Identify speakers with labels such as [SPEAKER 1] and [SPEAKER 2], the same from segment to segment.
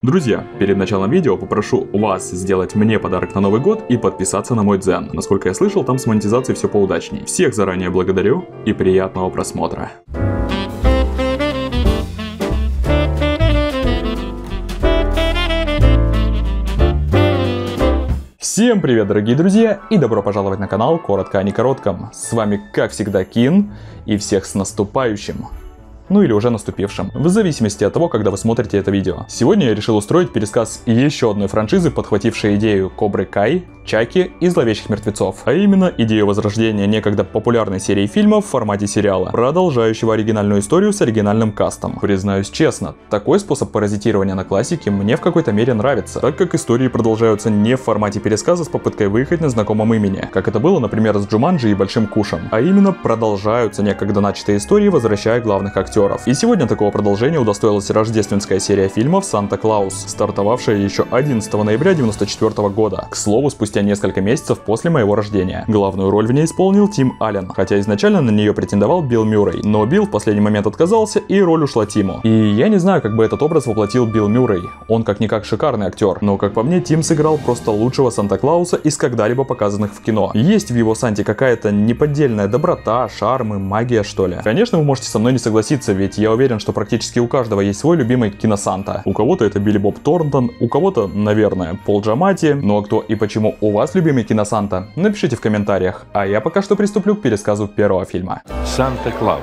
[SPEAKER 1] Друзья, перед началом видео попрошу вас сделать мне подарок на Новый год и подписаться на мой дзен. Насколько я слышал, там с монетизацией все поудачней. Всех заранее благодарю и приятного просмотра. Всем привет, дорогие друзья, и добро пожаловать на канал Коротко о некоротком. С вами, как всегда, Кин, и всех с наступающим. Ну или уже наступившим, в зависимости от того, когда вы смотрите это видео. Сегодня я решил устроить пересказ еще одной франшизы, подхватившей идею Кобры Кай, Чаки и Зловещих Мертвецов. А именно, идею возрождения некогда популярной серии фильмов в формате сериала, продолжающего оригинальную историю с оригинальным кастом. Признаюсь честно, такой способ паразитирования на классике мне в какой-то мере нравится, так как истории продолжаются не в формате пересказа с попыткой выехать на знакомом имени, как это было, например, с Джуманджи и Большим Кушем, а именно продолжаются некогда начатые истории, возвращая главных актеров. И сегодня такого продолжения удостоилась рождественская серия фильмов «Санта-Клаус», стартовавшая еще 11 ноября 1994 года. К слову, спустя несколько месяцев после моего рождения. Главную роль в ней исполнил Тим Аллен, хотя изначально на нее претендовал Билл Мюррей, но Билл в последний момент отказался, и роль ушла Тиму. И я не знаю, как бы этот образ воплотил Билл Мюррей. Он как-никак шикарный актер, но как по мне, Тим сыграл просто лучшего Санта-Клауса из когда-либо показанных в кино. Есть в его Санте какая-то неподдельная доброта, шарм и магия, что ли. Конечно, вы можете со мной не согласиться, ведь я уверен, что практически у каждого есть свой любимый киносанта. У кого-то это Билли Боб Торнтон, у кого-то, наверное, Пол Джаматти. Ну а кто и почему у вас любимый киносанта, напишите в комментариях. А я пока что приступлю к пересказу первого фильма.
[SPEAKER 2] Санта-Клаус.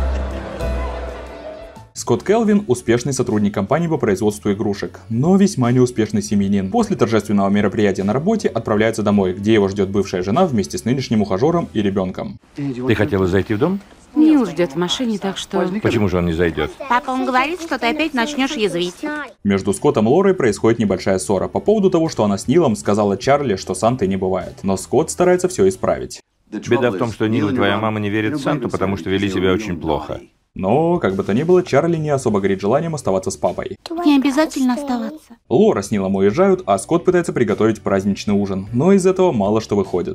[SPEAKER 1] Скотт Келвин – успешный сотрудник компании по производству игрушек, но весьма неуспешный семьянин. После торжественного мероприятия на работе отправляется домой, где его ждет бывшая жена вместе с нынешним ухажером и ребенком.
[SPEAKER 2] Ты хотела зайти в дом?
[SPEAKER 3] Нил ждет в машине, так что...
[SPEAKER 2] Почему же он не зайдет?
[SPEAKER 3] Папа, он говорит, что ты опять начнешь язвить.
[SPEAKER 1] Между Скоттом и Лорой происходит небольшая ссора по поводу того, что она с Нилом сказала Чарли, что Санты не бывает. Но Скотт старается все исправить.
[SPEAKER 2] Беда в том, что Нил и твоя мама не верят в Санту, потому что вели себя очень плохо.
[SPEAKER 1] Но, как бы то ни было, Чарли не особо горит желанием оставаться с папой.
[SPEAKER 3] Не обязательно оставаться.
[SPEAKER 1] Лора с Нилом уезжают, а Скотт пытается приготовить праздничный ужин, но из этого мало что выходит.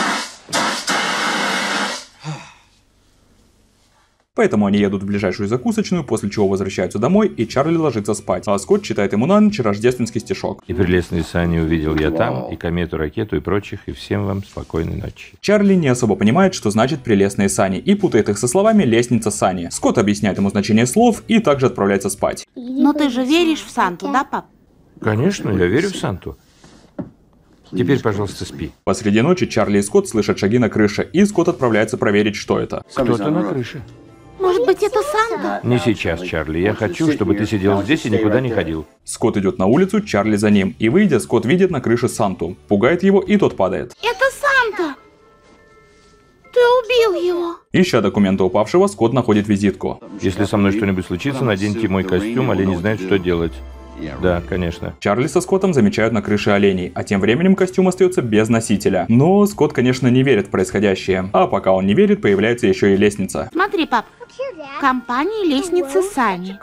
[SPEAKER 1] Поэтому они едут в ближайшую закусочную, после чего возвращаются домой, и Чарли ложится спать, а Скотт читает ему на ночь рождественский стишок.
[SPEAKER 2] И прелестные сани увидел я там, и комету, ракету и прочих, и всем вам спокойной ночи.
[SPEAKER 1] Чарли не особо понимает, что значит прелестные сани, и путает их со словами лестница сани. Скотт объясняет ему значение слов и также отправляется спать.
[SPEAKER 3] Но ты же веришь в Санту, да, пап?
[SPEAKER 2] Конечно, я верю в Санту. Теперь, пожалуйста, спи.
[SPEAKER 1] Посреди ночи Чарли и Скотт слышат шаги на крыше, и Скотт отправляется проверить, что это.
[SPEAKER 2] Кто-то на крыше.
[SPEAKER 3] Может быть, это Санта?
[SPEAKER 2] Не сейчас, Чарли. Я хочу, чтобы ты сидел здесь и никуда не ходил.
[SPEAKER 1] Скотт идет на улицу, Чарли за ним, и выйдя, Скотт видит на крыше Санту. Пугает его, и тот падает.
[SPEAKER 3] Это Санта! Ты убил его!
[SPEAKER 1] Ища документы упавшего, Скотт находит визитку.
[SPEAKER 2] Если со мной что-нибудь случится, наденьте мой костюм, олени знают, что делать. Да, конечно.
[SPEAKER 1] Чарли со Скоттом замечают на крыше оленей, а тем временем костюм остается без носителя. Но Скотт, конечно, не верит в происходящее. А пока он не верит, появляется еще и лестница.
[SPEAKER 3] Смотри, пап. Компания лестницы Сани.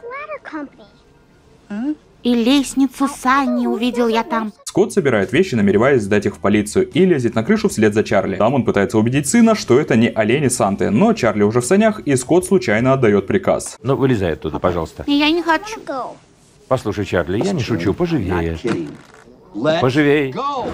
[SPEAKER 3] И лестницу Сани увидел я там.
[SPEAKER 1] Скотт собирает вещи, намереваясь сдать их в полицию, и лезет на крышу вслед за Чарли. Там он пытается убедить сына, что это не олени Санты, но Чарли уже в санях, и Скотт случайно отдает приказ.
[SPEAKER 2] Ну, вылезай оттуда, пожалуйста.
[SPEAKER 3] Я не хочу.
[SPEAKER 2] Послушай, Чарли, я не шучу, поживее. Поживей.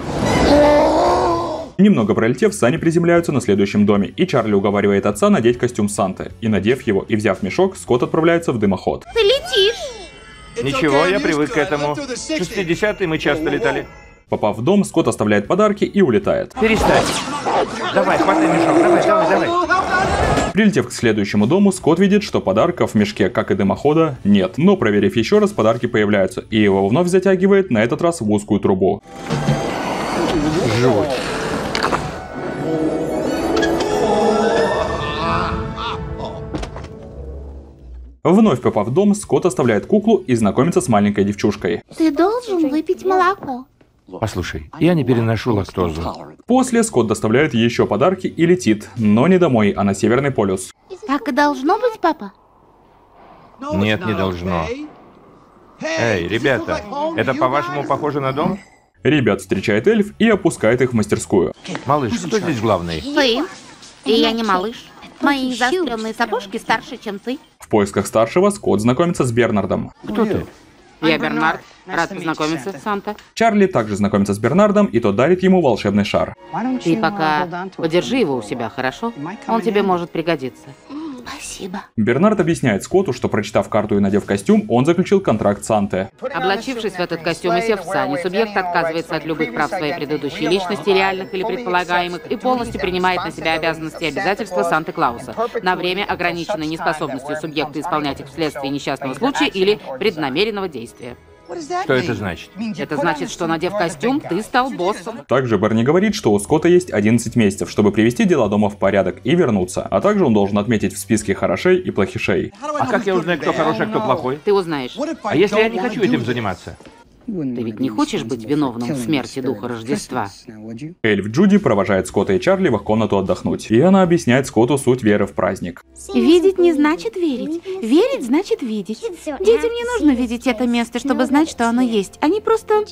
[SPEAKER 1] Немного пролетев, сани приземляются на следующем доме, и Чарли уговаривает отца надеть костюм Санты. И надев его и взяв мешок, Скотт отправляется в дымоход.
[SPEAKER 3] Ты летишь.
[SPEAKER 2] Ничего, я привык к этому. В 60-е мы часто летали.
[SPEAKER 1] Попав в дом, Скотт оставляет подарки и улетает.
[SPEAKER 2] Перестань. Давай, хватай мешок, давай.
[SPEAKER 1] Прилетев к следующему дому, Скотт видит, что подарков в мешке, как и дымохода, нет. Но проверив еще раз, подарки появляются, и его вновь затягивает, на этот раз в узкую трубу.
[SPEAKER 2] Жуть.
[SPEAKER 1] Вновь попав в дом, Скотт оставляет куклу и знакомится с маленькой девчушкой.
[SPEAKER 3] Ты должен выпить молоко.
[SPEAKER 2] Послушай, я не переношу лактозу.
[SPEAKER 1] После Скотт доставляет еще подарки и летит, но не домой, а на Северный полюс.
[SPEAKER 3] Так и должно быть, папа?
[SPEAKER 2] Нет, не должно. Эй, ребята, это по-вашему похоже на дом?
[SPEAKER 1] Ребят встречает эльф и опускает их в мастерскую.
[SPEAKER 2] Малыш, кто здесь главный?
[SPEAKER 3] Ты. И я не малыш. Мои заостренные сапожки старше, чем ты.
[SPEAKER 1] В поисках старшего Скотт знакомится с Бернардом.
[SPEAKER 2] Кто ты?
[SPEAKER 4] Я Бернард. Рад познакомиться, Санта.
[SPEAKER 1] Чарли также знакомится с Бернардом, и тот дарит ему волшебный шар.
[SPEAKER 4] Ты пока подержи его у себя, хорошо? Он тебе может пригодиться.
[SPEAKER 3] Спасибо.
[SPEAKER 1] Бернард объясняет Скотту, что, прочитав карту и надев костюм, он заключил контракт с Санты.
[SPEAKER 4] Облачившись в этот костюм и сев в сани, субъект отказывается от любых прав своей предыдущей личности, реальных или предполагаемых, и полностью принимает на себя обязанности и обязательства Санты-Клауса на время, ограниченное неспособностью субъекта исполнять их вследствие несчастного случая или преднамеренного действия.
[SPEAKER 2] Что это значит?
[SPEAKER 4] Это значит, что, надев костюм, ты стал боссом.
[SPEAKER 1] Также Берни говорит, что у Скотта есть 11 месяцев, чтобы привести дела дома в порядок и вернуться, а также он должен отметить в списке хорошей и плохишей.
[SPEAKER 2] А как я узнаю, кто хороший, а кто плохой?
[SPEAKER 4] Ты узнаешь.
[SPEAKER 2] А если я не хочу этим заниматься?
[SPEAKER 4] Ты ведь не хочешь быть виновным в смерти духа Рождества?
[SPEAKER 1] Эльф Джуди провожает Скотта и Чарли в их комнату отдохнуть, и она объясняет Скотту суть веры в праздник.
[SPEAKER 3] Видеть не значит верить. Верить значит видеть. Детям не нужно видеть это место, чтобы знать, что оно есть. Они просто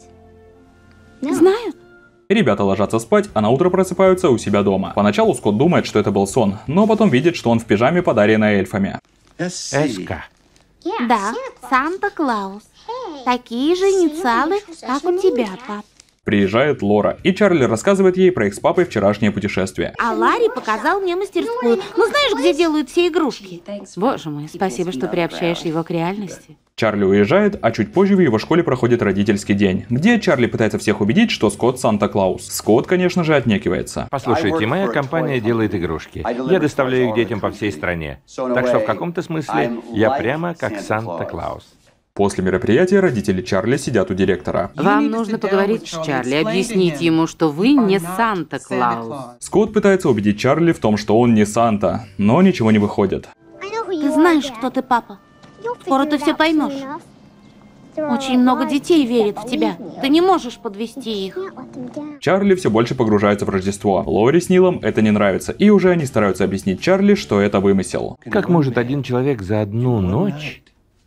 [SPEAKER 3] знают.
[SPEAKER 1] Ребята ложатся спать, а на утро просыпаются у себя дома. Поначалу Скотт думает, что это был сон, но потом видит, что он в пижаме, подаренной эльфами.
[SPEAKER 2] Эска.
[SPEAKER 3] Да, Санта-Клаус. Такие же инициалы, как у тебя, пап.
[SPEAKER 1] Приезжает Лора, и Чарли рассказывает ей про их с папой вчерашнее путешествие.
[SPEAKER 3] А Ларри показал мне мастерскую. Ну знаешь, где делают все игрушки?
[SPEAKER 4] Боже мой, спасибо, что приобщаешь его к реальности.
[SPEAKER 1] Чарли уезжает, а чуть позже в его школе проходит родительский день, где Чарли пытается всех убедить, что Скотт Санта-Клаус. Скотт, конечно же, отнекивается.
[SPEAKER 2] Послушайте, моя компания делает игрушки. Я доставляю их детям по всей стране. Так что в каком-то смысле я прямо как Санта-Клаус.
[SPEAKER 1] После мероприятия родители Чарли сидят у директора.
[SPEAKER 4] Вам нужно поговорить с Чарли, объяснить ему, что вы не Санта-Клаус.
[SPEAKER 1] Скотт пытается убедить Чарли в том, что он не Санта, но ничего не выходит.
[SPEAKER 3] Ты знаешь, кто ты, папа. Скоро ты все поймешь. Очень много детей верит в тебя. Ты не можешь подвести их.
[SPEAKER 1] Чарли все больше погружается в Рождество. Лори с Нилом это не нравится, и уже они стараются объяснить Чарли, что это вымысел.
[SPEAKER 2] Как может один человек за одну ночь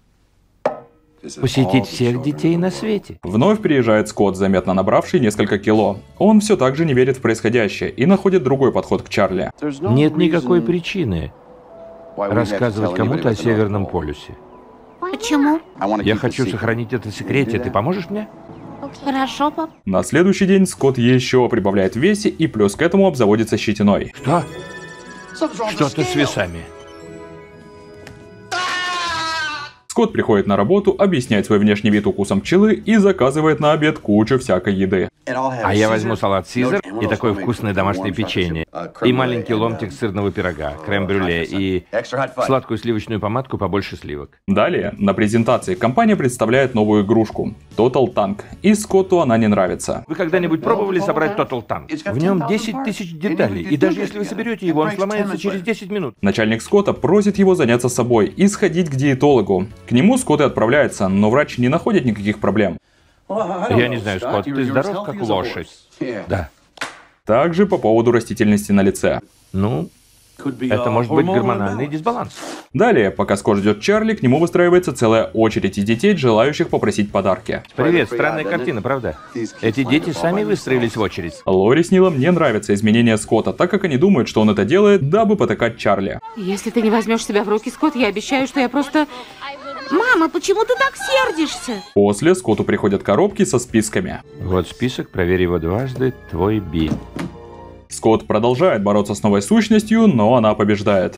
[SPEAKER 2] посетить всех детей на свете?
[SPEAKER 1] Вновь приезжает Скотт, заметно набравший несколько кило. Он все так же не верит в происходящее и находит другой подход к Чарли.
[SPEAKER 2] Нет никакой причины рассказывать кому-то о Северном полюсе.
[SPEAKER 3] Почему?
[SPEAKER 2] Я хочу сохранить это в секрете. Ты поможешь мне?
[SPEAKER 3] Хорошо, пап.
[SPEAKER 1] На следующий день Скотт еще прибавляет в весе и плюс к этому обзаводится щетиной.
[SPEAKER 2] Что? Что-то с весами.
[SPEAKER 1] Скотт приходит на работу, объясняет свой внешний вид укусом пчелы и заказывает на обед кучу всякой еды.
[SPEAKER 2] А я возьму салат Цезарь и такое вкусное домашнее печенье. И маленький ломтик сырного пирога, крем-брюле и сладкую сливочную помадку, побольше сливок.
[SPEAKER 1] Далее, на презентации компания представляет новую игрушку – Total Tank, и Скотту она не нравится.
[SPEAKER 2] Вы когда-нибудь пробовали собрать Total Tank? В нем 10 тысяч деталей, и даже если вы соберете его, он сломается через 10 минут.
[SPEAKER 1] Начальник Скотта просит его заняться собой и сходить к диетологу. К нему Скотт и отправляется, но врач не находит никаких проблем.
[SPEAKER 2] Я не знаю, Скотт, ты здоров, как лошадь? Да.
[SPEAKER 1] Также по поводу растительности на лице.
[SPEAKER 2] Ну, это может быть гормональный дисбаланс.
[SPEAKER 1] Далее, пока Скотт ждет Чарли, к нему выстраивается целая очередь из детей, желающих попросить подарки.
[SPEAKER 2] Привет, странная картина, правда? Эти дети сами выстроились в очередь.
[SPEAKER 1] Лори с Нилом не нравятся изменения Скотта, так как они думают, что он это делает, дабы потакать Чарли.
[SPEAKER 4] Если ты не возьмешь себя в руки, Скотт, я обещаю, что я просто...
[SPEAKER 3] Мама, почему ты так сердишься?
[SPEAKER 1] После Скотту приходят коробки со списками.
[SPEAKER 2] Вот список, проверь его дважды, твой Би.
[SPEAKER 1] Скотт продолжает бороться с новой сущностью, но она побеждает.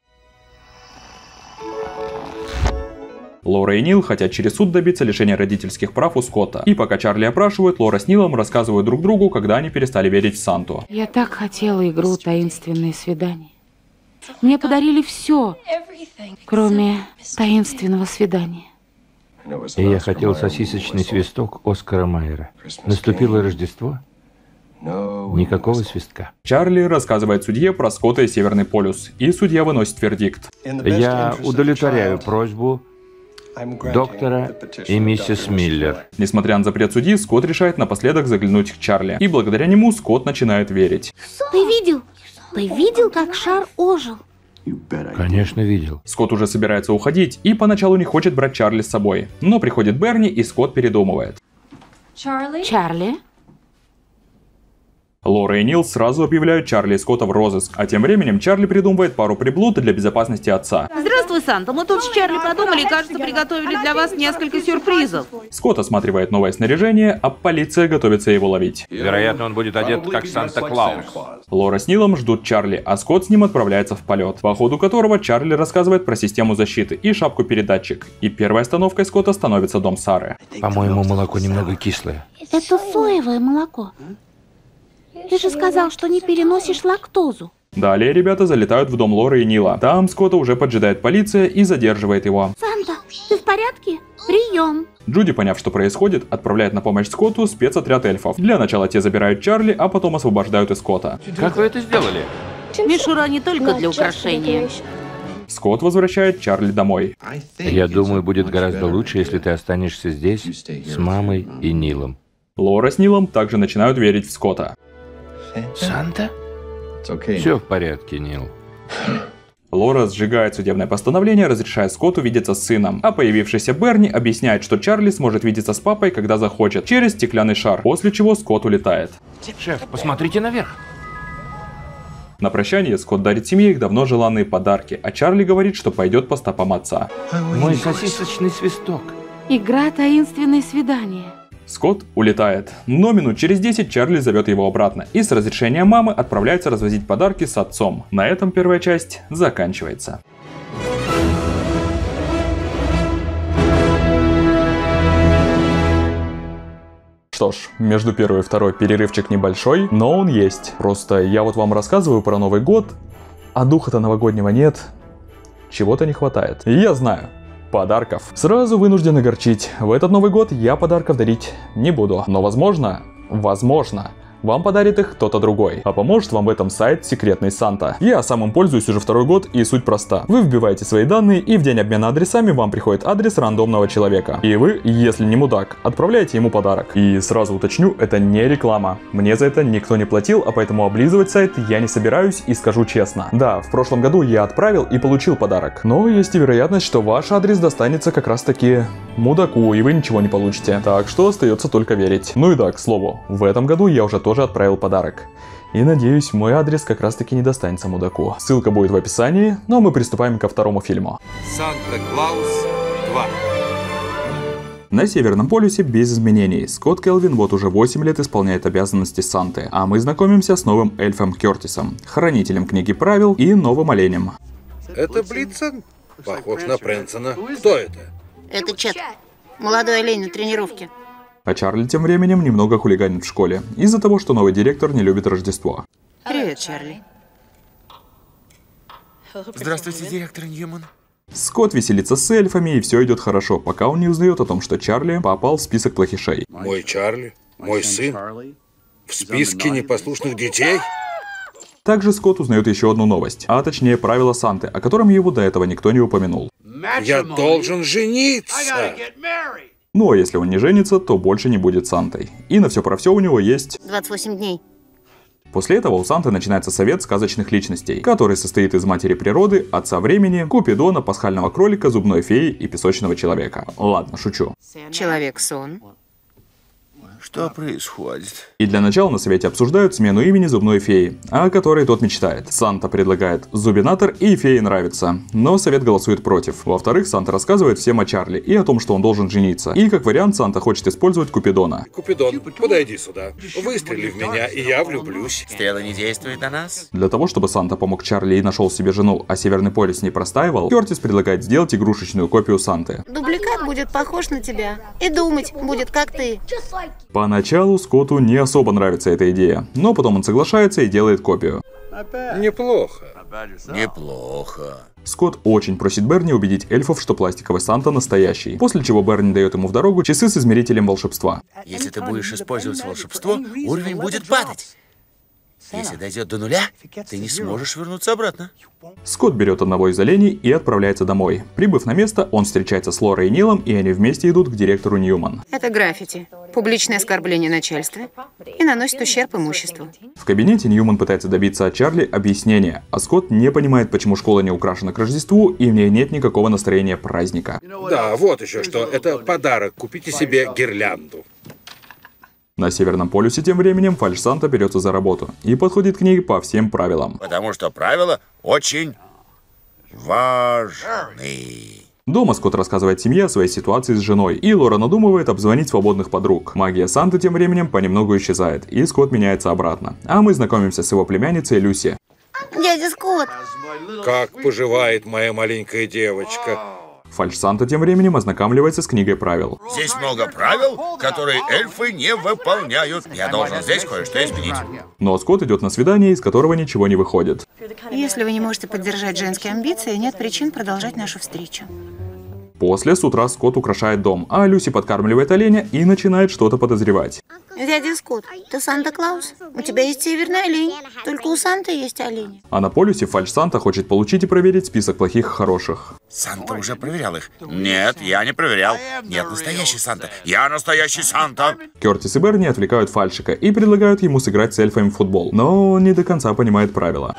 [SPEAKER 1] Лора и Нил хотят через суд добиться лишения родительских прав у Скотта. И пока Чарли опрашивают, Лора с Нилом рассказывают друг другу, когда они перестали верить в Санту.
[SPEAKER 4] Я так хотела игру «Таинственные свидания». Мне подарили все, кроме таинственного свидания.
[SPEAKER 2] И я хотел сосисочный свисток Оскара Майера. Наступило Рождество. Никакого свистка.
[SPEAKER 1] Чарли рассказывает судье про Скотта и Северный полюс, и судья выносит вердикт.
[SPEAKER 2] Я удовлетворяю просьбу доктора и миссис Миллер.
[SPEAKER 1] Несмотря на запрет судьи, Скотт решает напоследок заглянуть к Чарли, и благодаря нему Скотт начинает верить.
[SPEAKER 3] Ты видел? Ты видел, как шар ожил?
[SPEAKER 2] Конечно, видел.
[SPEAKER 1] Скотт уже собирается уходить, и поначалу не хочет брать Чарли с собой. Но приходит Берни, и Скотт передумывает.
[SPEAKER 4] Чарли?
[SPEAKER 1] Лора и Нил сразу объявляют Чарли и Скотта в розыск, а тем временем Чарли придумывает пару приблуд для безопасности отца.
[SPEAKER 4] Здравствуй, Санта. Мы тут с Чарли подумали и, кажется, приготовили для вас несколько сюрпризов.
[SPEAKER 1] Скотт осматривает новое снаряжение, а полиция готовится его ловить.
[SPEAKER 2] Вероятно, он будет одет как Санта-Клаус.
[SPEAKER 1] Лора с Нилом ждут Чарли, а Скотт с ним отправляется в полет, по ходу которого Чарли рассказывает про систему защиты и шапку-передатчик. И первой остановкой Скотта становится дом Сары.
[SPEAKER 2] По-моему, молоко немного кислое.
[SPEAKER 3] Это соевое молоко. Ты же сказал, что не переносишь лактозу.
[SPEAKER 1] Далее ребята залетают в дом Лоры и Нила. Там Скотта уже поджидает полиция и задерживает его.
[SPEAKER 3] Санта, ты в порядке? Прием.
[SPEAKER 1] Джуди, поняв, что происходит, отправляет на помощь Скотту спецотряд эльфов. Для начала те забирают Чарли, а потом освобождают и Скотта.
[SPEAKER 2] Как вы это сделали?
[SPEAKER 3] Мишура не только для украшения.
[SPEAKER 1] Скотт возвращает Чарли домой.
[SPEAKER 2] Я думаю, будет гораздо лучше, если ты останешься здесь с мамой и Нилом.
[SPEAKER 1] Лора с Нилом также начинают верить в Скотта.
[SPEAKER 2] Санта? Все в порядке, Нил.
[SPEAKER 1] Лора сжигает судебное постановление, разрешая Скотту видеться с сыном, а появившийся Берни объясняет, что Чарли сможет видеться с папой, когда захочет, через стеклянный шар, после чего Скотт улетает.
[SPEAKER 2] Шеф, посмотрите наверх.
[SPEAKER 1] На прощание Скотт дарит семье их давно желанные подарки, а Чарли говорит, что пойдет по стопам отца.
[SPEAKER 2] Мой сосисочный свисток.
[SPEAKER 3] Игра «Таинственное свидание».
[SPEAKER 1] Скотт улетает, но минут через 10 Чарли зовет его обратно и с разрешения мамы отправляется развозить подарки с отцом. На этом первая часть заканчивается. Что ж, между первой и второй перерывчик небольшой, но он есть. Просто я вот вам рассказываю про Новый год, а духа-то новогоднего нет. Чего-то не хватает. И я знаю. Подарков. Сразу вынужден огорчить. В этот Новый год я подарков дарить не буду. Но возможно, вам подарит их кто-то другой. А поможет вам в этом сайт Секретный Санта. Я сам им пользуюсь уже второй год, и суть проста. Вы вбиваете свои данные, и в день обмена адресами вам приходит адрес рандомного человека. И вы, если не мудак, отправляете ему подарок. И сразу уточню, это не реклама. Мне за это никто не платил, а поэтому облизывать сайт я не собираюсь и скажу честно. Да, в прошлом году я отправил и получил подарок. Но есть и вероятность, что ваш адрес достанется как раз таки мудаку, и вы ничего не получите. Так что остается только верить. Ну и да, к слову, в этом году я уже тоже отправил подарок. И надеюсь, мой адрес как раз таки не достанется мудаку. Ссылка будет в описании, но мы приступаем ко второму фильму.
[SPEAKER 5] Санта-Клаус 2.
[SPEAKER 1] На Северном полюсе без изменений. Скотт Келвин вот уже 8 лет исполняет обязанности Санты, а мы знакомимся с новым эльфом Кертисом, хранителем книги правил и новым оленем.
[SPEAKER 5] Это Блицен? Похож на Прэнсона. Кто это?
[SPEAKER 3] Это Чет. Молодой олень на тренировке.
[SPEAKER 1] А Чарли тем временем немного хулиганит в школе, из-за того, что новый директор не любит Рождество.
[SPEAKER 4] Привет, Чарли.
[SPEAKER 5] Здравствуйте, директор Ньюман.
[SPEAKER 1] Скотт веселится с эльфами, и все идет хорошо, пока он не узнает о том, что Чарли попал в список плохишей.
[SPEAKER 5] Мой Чарли? Мой сын? В списке непослушных детей?
[SPEAKER 1] Также Скотт узнает еще одну новость, а точнее правило Санты, о котором его до этого никто не упомянул.
[SPEAKER 5] Я должен жениться!
[SPEAKER 1] Ну а если он не женится, то больше не будет Сантой. И на все про все у него есть
[SPEAKER 3] 28 дней.
[SPEAKER 1] После этого у Санты начинается совет сказочных личностей, который состоит из матери природы, отца времени, Купидона, пасхального кролика, зубной феи и песочного человека. Ладно, шучу.
[SPEAKER 4] Человек-сон.
[SPEAKER 5] Что происходит?
[SPEAKER 1] И для начала на совете обсуждают смену имени зубной феи, о которой тот мечтает. Санта предлагает Зубинатор, и фее нравится, но совет голосует против. Во-вторых, Санта рассказывает всем о Чарли и о том, что он должен жениться. И как вариант, Санта хочет использовать Купидона.
[SPEAKER 5] Купидон, подойди сюда. Выстрели в меня, и я влюблюсь.
[SPEAKER 6] Стрела не действует на нас?
[SPEAKER 1] Для того, чтобы Санта помог Чарли и нашел себе жену, а Северный полюс не простаивал, Кертис предлагает сделать игрушечную копию Санты.
[SPEAKER 3] Дубликат будет похож на тебя. И думать будет, как ты.
[SPEAKER 1] Поначалу Скотту не особо нравится эта идея, но потом он соглашается и делает копию.
[SPEAKER 5] Неплохо.
[SPEAKER 6] Неплохо.
[SPEAKER 1] Скотт очень просит Берни убедить эльфов, что пластиковый Санта настоящий, после чего Берни дает ему в дорогу часы с измерителем волшебства.
[SPEAKER 6] Если ты будешь использовать волшебство, уровень будет падать. Если дойдет до нуля, ты не сможешь вернуться обратно.
[SPEAKER 1] Скотт берет одного из оленей и отправляется домой. Прибыв на место, он встречается с Лорой и Нилом, и они вместе идут к директору Ньюман.
[SPEAKER 4] Это граффити. Публичное оскорбление начальства и наносит ущерб имуществу.
[SPEAKER 1] В кабинете Ньюман пытается добиться от Чарли объяснения, а Скотт не понимает, почему школа не украшена к Рождеству, и в ней нет никакого настроения праздника.
[SPEAKER 5] Да, вот еще что. Это подарок. Купите себе гирлянду.
[SPEAKER 1] На Северном полюсе тем временем Фальш-Санта берется за работу и подходит к ней по всем правилам.
[SPEAKER 6] Потому что правила очень важны.
[SPEAKER 1] Дома Скотт рассказывает семье о своей ситуации с женой, и Лора надумывает обзвонить свободных подруг. Магия Санты тем временем понемногу исчезает, и Скотт меняется обратно. А мы знакомимся с его племянницей Люси.
[SPEAKER 3] Дядя Скотт!
[SPEAKER 5] Как поживает моя маленькая девочка?
[SPEAKER 1] Фальш-Санта тем временем ознакомливается с книгой правил.
[SPEAKER 6] Здесь много правил, которые эльфы не выполняют. Я должен здесь кое-что изменить.
[SPEAKER 1] Но Скотт идет на свидание, из которого ничего не выходит.
[SPEAKER 7] Если вы не можете поддержать женские амбиции, нет причин продолжать нашу встречу.
[SPEAKER 1] После с утра Скотт украшает дом, а Люси подкармливает оленя и начинает что-то подозревать.
[SPEAKER 7] Дядя Скотт, ты Санта-Клаус? У тебя есть северный олень. Только у Санты есть олени.
[SPEAKER 1] А на полюсе Фальш-Санта хочет получить и проверить список плохих и хороших.
[SPEAKER 6] Санта уже проверял их. Нет, я не проверял. Нет, настоящий Санта. Я настоящий Санта.
[SPEAKER 1] Кертис и Берни отвлекают Фальшика и предлагают ему сыграть с эльфами в футбол, но он не до конца понимает правила.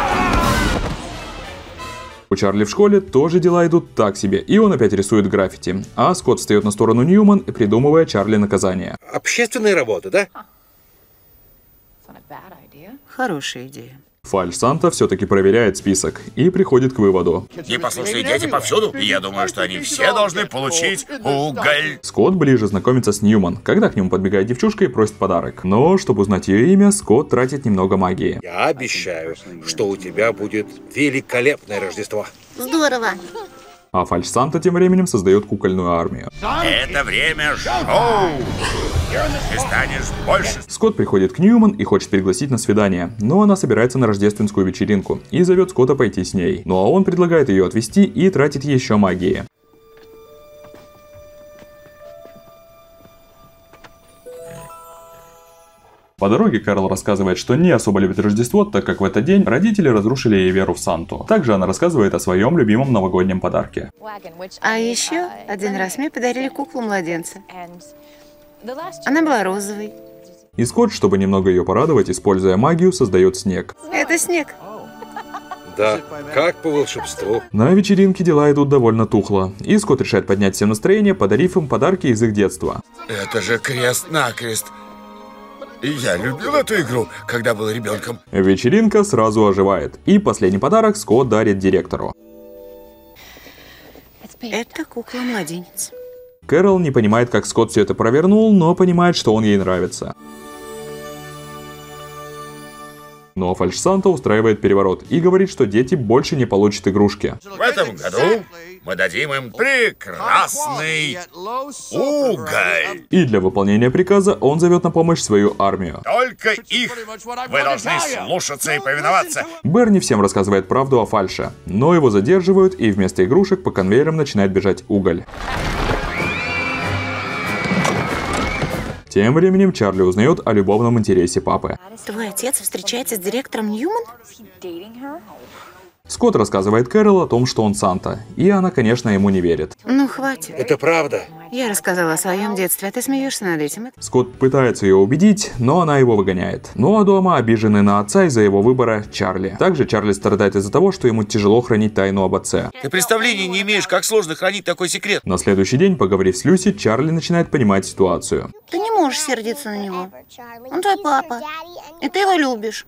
[SPEAKER 1] У Чарли в школе тоже дела идут так себе, и он опять рисует граффити. А Скотт встает на сторону Ньюман, придумывая Чарли наказание.
[SPEAKER 5] Общественная работа, да?
[SPEAKER 7] Хорошая идея.
[SPEAKER 1] Фальш-Санта все-таки проверяет список и приходит к выводу.
[SPEAKER 6] Непослушные дети повсюду, и я думаю, что они все должны получить уголь.
[SPEAKER 1] Скотт ближе знакомится с Ньюман, когда к нему подбегает девчушка и просит подарок. Но, чтобы узнать ее имя, Скотт тратит немного магии.
[SPEAKER 5] Я обещаю, что у тебя будет великолепное Рождество.
[SPEAKER 3] Здорово!
[SPEAKER 1] А Фальш-Санта тем временем создает кукольную армию.
[SPEAKER 6] Это время шоу. Ты станешь больше.
[SPEAKER 1] Скотт приходит к Ньюман и хочет пригласить на свидание, но она собирается на рождественскую вечеринку и зовет Скотта пойти с ней. Ну а он предлагает ее отвезти и тратит еще магии. По дороге Кэрол рассказывает, что не особо любит Рождество, так как в этот день родители разрушили ей веру в Санту. Также она рассказывает о своем любимом новогоднем подарке.
[SPEAKER 7] А еще один раз мне подарили куклу-младенца. Она была розовой.
[SPEAKER 1] И Скотт, чтобы немного ее порадовать, используя магию, создает снег.
[SPEAKER 7] Это снег.
[SPEAKER 5] Да, как по волшебству.
[SPEAKER 1] На вечеринке дела идут довольно тухло, и Скотт решает поднять всем настроение, подарив им подарки из их детства.
[SPEAKER 6] Это же крест-накрест. Я любил эту игру, когда был ребенком.
[SPEAKER 1] Вечеринка сразу оживает, и последний подарок Скотт дарит директору.
[SPEAKER 7] Это кукла-младенец.
[SPEAKER 1] Кэрол не понимает, как Скотт все это провернул, но понимает, что он ей нравится. Но Фальш-Санта устраивает переворот и говорит, что дети больше не получат игрушки.
[SPEAKER 6] В этом году мы дадим им прекрасный уголь.
[SPEAKER 1] И для выполнения приказа он зовет на помощь свою армию.
[SPEAKER 6] Только их вы должны слушаться и повиноваться.
[SPEAKER 1] Берни всем рассказывает правду о Фальше, но его задерживают, и вместо игрушек по конвейерам начинает бежать уголь. Тем временем Чарли узнает о любовном интересе папы.
[SPEAKER 7] Твой отец встречается с директором Ньюман?
[SPEAKER 1] Скотт рассказывает Кэрол о том, что он Санта, и она, конечно, ему не верит.
[SPEAKER 7] Ну, хватит.
[SPEAKER 5] Это правда.
[SPEAKER 7] Я рассказала о своем детстве, а ты смеешься над этим?
[SPEAKER 1] Скотт пытается ее убедить, но она его выгоняет. Ну а дома обиженный на отца из-за его выбора Чарли. Также Чарли страдает из-за того, что ему тяжело хранить тайну об отце.
[SPEAKER 6] Ты представления не имеешь, как сложно хранить такой секрет.
[SPEAKER 1] На следующий день, поговорив с Люси, Чарли начинает понимать ситуацию.
[SPEAKER 7] Ты не можешь сердиться на него. Он твой папа, и ты его любишь.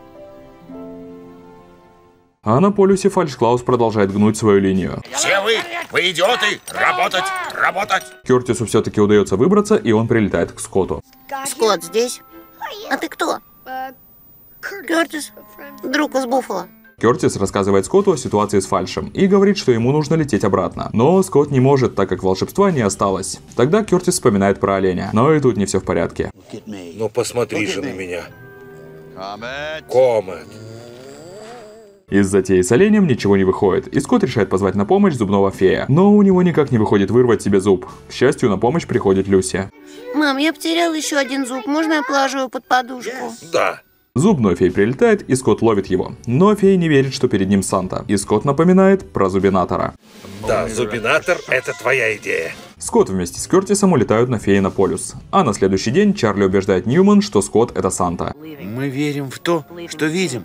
[SPEAKER 1] А на полюсе Фальш-Клаус продолжает гнуть свою линию.
[SPEAKER 6] Все вы идиоты, работать, работать.
[SPEAKER 1] Кертису все-таки удается выбраться, и он прилетает к Скотту.
[SPEAKER 7] Скотт здесь? А ты кто? Кертис, друг из Буффало.
[SPEAKER 1] Кертис рассказывает Скотту о ситуации с Фальшем и говорит, что ему нужно лететь обратно. Но Скотт не может, так как волшебства не осталось. Тогда Кертис вспоминает про оленя, но и тут не все в порядке.
[SPEAKER 5] Ну посмотри же на меня. Комет.
[SPEAKER 1] Из затеи с оленем ничего не выходит, и Скотт решает позвать на помощь зубного фея. Но у него никак не выходит вырвать себе зуб. К счастью, на помощь приходит Люси.
[SPEAKER 7] Мам, я потерял еще один зуб, можно я положу его под подушку?
[SPEAKER 5] Да.
[SPEAKER 1] Зубной фей прилетает, и Скотт ловит его. Но фей не верит, что перед ним Санта. И Скотт напоминает про зубинатора.
[SPEAKER 5] Да, зубинатор — это твоя идея.
[SPEAKER 1] Скотт вместе с Кертисом улетают на феи на полюс. А на следующий день Чарли убеждает Ньюман, что Скотт это Санта.
[SPEAKER 6] Мы верим в то, что видим.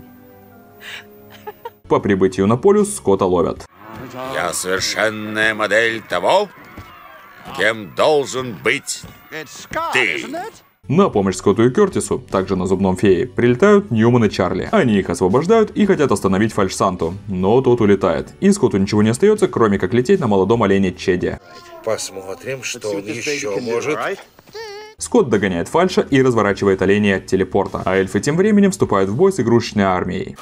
[SPEAKER 1] По прибытию на полюс Скотта ловят.
[SPEAKER 6] Я совершенная модель того, кем должен быть ты.
[SPEAKER 1] На помощь Скотту и Кертису, также на зубном фее, прилетают Ньюман и Чарли. Они их освобождают и хотят остановить Фальш-Санту, но тот улетает. И Скотту ничего не остается, кроме как лететь на молодом олене Чеде.
[SPEAKER 5] Посмотрим, что он еще может.
[SPEAKER 1] Скотт догоняет Фальша и разворачивает оленей от телепорта, а эльфы тем временем вступают в бой с игрушечной армией.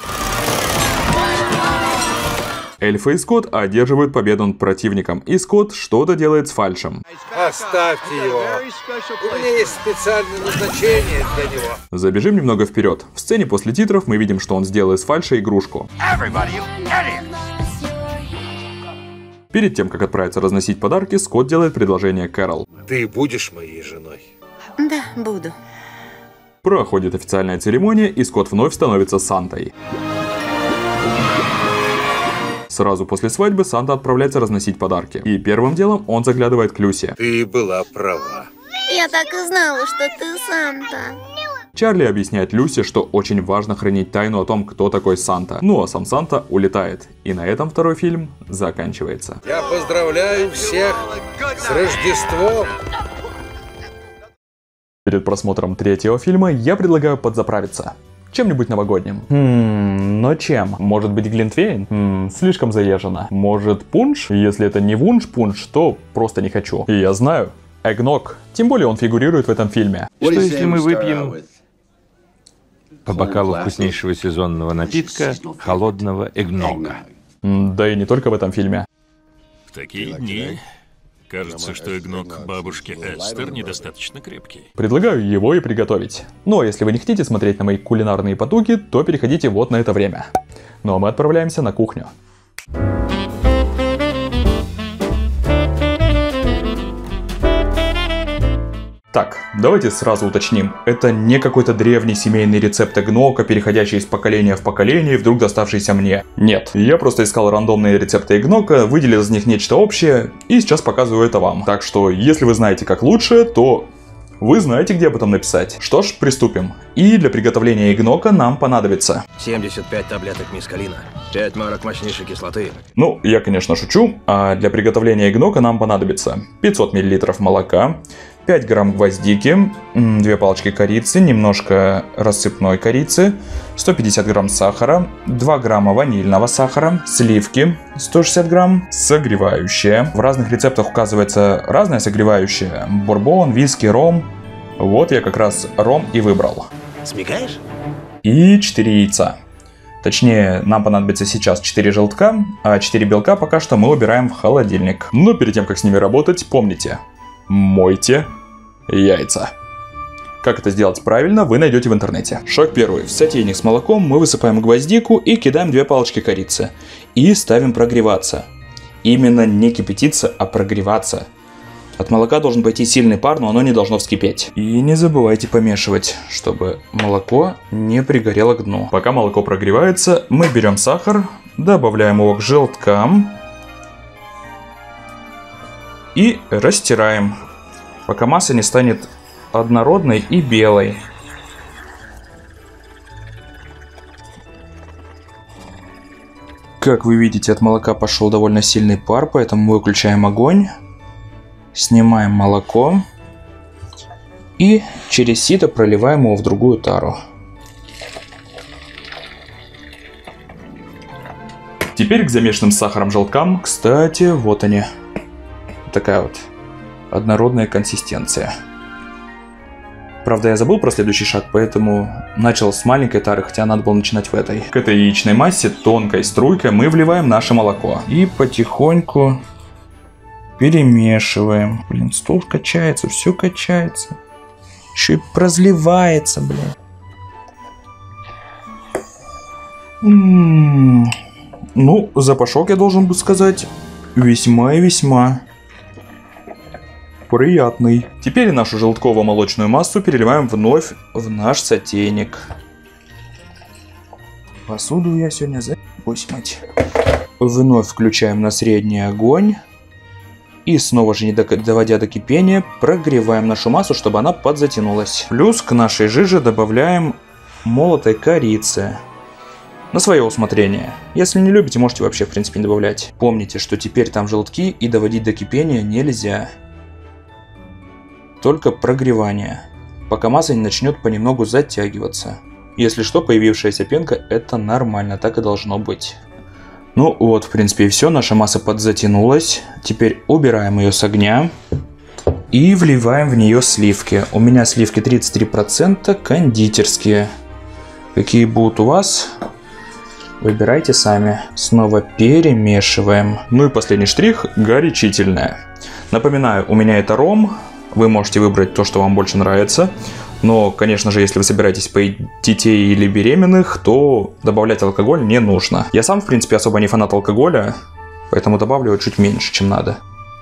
[SPEAKER 1] Эльфы и Скотт одерживают победу над противником, и Скотт что-то делает с Фальшем.
[SPEAKER 5] Оставьте его. У меня есть специальное назначение для него.
[SPEAKER 1] Забежим немного вперед. В сцене после титров мы видим, что он сделал из Фальша игрушку. Перед тем, как отправиться разносить подарки, Скотт делает предложение Кэрол.
[SPEAKER 5] Ты будешь моей женой?
[SPEAKER 7] Да, буду.
[SPEAKER 1] Проходит официальная церемония, и Скотт вновь становится Сантой. Сразу после свадьбы Санта отправляется разносить подарки. И первым делом он заглядывает к Люси.
[SPEAKER 5] Ты была права.
[SPEAKER 8] Я так и знала, что ты Санта.
[SPEAKER 1] Чарли объясняет Люси, что очень важно хранить тайну о том, кто такой Санта. Ну а сам Санта улетает. И на этом второй фильм заканчивается.
[SPEAKER 5] Я поздравляю всех с Рождеством!
[SPEAKER 1] Перед просмотром третьего фильма я предлагаю подзаправиться. Чем-нибудь новогодним. Но чем? Может быть глинтвейн? Слишком заезжено. Может пунш? Если это не вунш-пунш, то просто не хочу. И я знаю. Эгног. Тем более он фигурирует в этом фильме.
[SPEAKER 2] Что если мы выпьем по бокалу вкуснейшего сезонного напитка, холодного эгнога?
[SPEAKER 1] Да и не только в этом фильме.
[SPEAKER 9] В такие дни кажется, что эгног бабушки Эстер недостаточно крепкий.
[SPEAKER 1] Предлагаю его и приготовить. Ну а если вы не хотите смотреть на мои кулинарные потуги, то переходите вот на это время. Ну а мы отправляемся на кухню. Так, давайте сразу уточним. Это не какой-то древний семейный рецепт эгнока, переходящий из поколения в поколение и вдруг доставшийся мне. Нет, я просто искал рандомные рецепты эгнока, выделил из них нечто общее и сейчас показываю это вам. Так что, если вы знаете как лучше, то вы знаете, где об этом написать. Что ж, приступим. И для приготовления эгнока нам понадобится
[SPEAKER 10] 75 таблеток мискалина, 5 марок мощнейшей кислоты.
[SPEAKER 1] Ну, я, конечно, шучу. А для приготовления эгнока нам понадобится 500 мл молока, 5 грамм гвоздики, 2 палочки корицы, немножко рассыпной корицы, 150 грамм сахара, 2 грамма ванильного сахара, сливки, 160 грамм, согревающее. В разных рецептах указывается разное согревающее. Бурбон, виски, ром. Вот я как раз ром и выбрал.
[SPEAKER 10] Смекаешь?
[SPEAKER 1] И 4 яйца. Точнее, нам понадобится сейчас 4 желтка, а 4 белка пока что мы убираем в холодильник. Но перед тем, как с ними работать, помните, мойте яйца. Как это сделать правильно, вы найдете в интернете. Шаг первый. В сотейник с молоком мы высыпаем гвоздику и кидаем 2 палочки корицы. И ставим прогреваться. Именно не кипятиться, а прогреваться. От молока должен пойти сильный пар, но оно не должно вскипеть. И не забывайте помешивать, чтобы молоко не пригорело к дну. Пока молоко прогревается, мы берем сахар, добавляем его к желткам и растираем, пока масса не станет однородной и белой. Как вы видите, от молока пошел довольно сильный пар, поэтому мы выключаем огонь, снимаем молоко и через сито проливаем его в другую тару. Теперь к замешанным с сахаром желткам, кстати, вот они. Такая вот однородная консистенция. Правда, я забыл про следующий шаг, поэтому начал с маленькой тары, хотя надо было начинать в этой. К этой яичной массе тонкой струйкой мы вливаем наше молоко. И потихоньку перемешиваем. Блин, стол качается, все качается. Еще и прозливается, блин. Ну, запашок, я должен бы сказать, весьма и весьма приятный. Теперь нашу желтково-молочную массу переливаем вновь в наш сотейник. Посуду я сегодня забусь мыть. Вновь включаем на средний огонь. И снова же, не доводя до кипения, прогреваем нашу массу, чтобы она подзатянулась. Плюс к нашей жиже добавляем молотой корицы. На свое усмотрение. Если не любите, можете вообще в принципе не добавлять. Помните, что теперь там желтки и доводить до кипения нельзя. Только прогревание. пока масса не начнет понемногу затягиваться. Если что, появившаяся пенка — это нормально, так и должно быть. Ну вот, в принципе, и все. Наша масса подзатянулась. Теперь убираем ее с огня и вливаем в нее сливки. У меня сливки 33% кондитерские. Какие будут у вас? Выбирайте сами. Снова перемешиваем. Ну и последний штрих – горячительное. Напоминаю, у меня это ром. Вы можете выбрать то, что вам больше нравится. Но, конечно же, если вы собираетесь поить детей или беременных, то добавлять алкоголь не нужно. Я сам, в принципе, особо не фанат алкоголя, поэтому добавлю чуть меньше, чем надо.